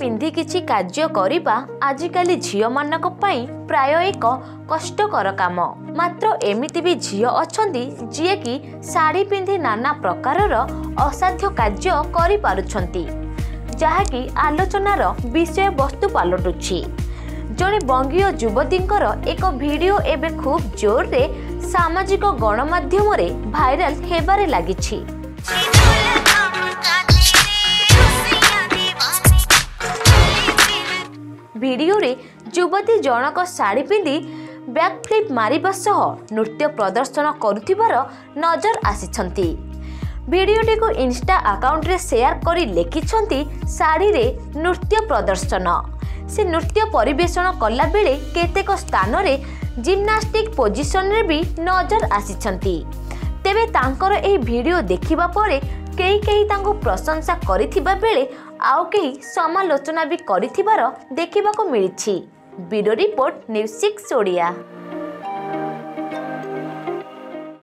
पिंधि किछि कार्य करिबा आजिकाली झियो मानक पई प्राय एक कष्टकर काम। मात्र एमिति भी झियो अछंती जिए कि साड़ी पिंधि नाना प्रकारर असाध्य कार्य करि पारुछंती, जहाँकि आलोचनार विषय वस्तु पालटुछि। जड़े बंगीय युवतींकर एक वीडियो एबे खूब जोर रे सामाजिक गणमाध्यम रे भाइराल हेबारे लागिछि। वीडियो रे युवती जनक साड़ी पिंधि बैक फ्लिप मारिबा सह नृत्य प्रदर्शन करुथिबार नजर आसिछंती। वीडियोटी को इंस्टा अकाउंट रे शेयर करी लेखिछंती साड़ी रे नृत्य प्रदर्शन। से नृत्य परिवेषण कला बेले केतेक स्थान रे जिम्नास्टिक पोजिशन रे भी नजर आसिछंती। तेबे तांकर एही वीडियो देखिबा परे केही तांको प्रशंसा करिथिबा बेले आउ केही समालोचना भी करिथिबार देखिबाको मिलिछि। Bureau report news 6 Odia.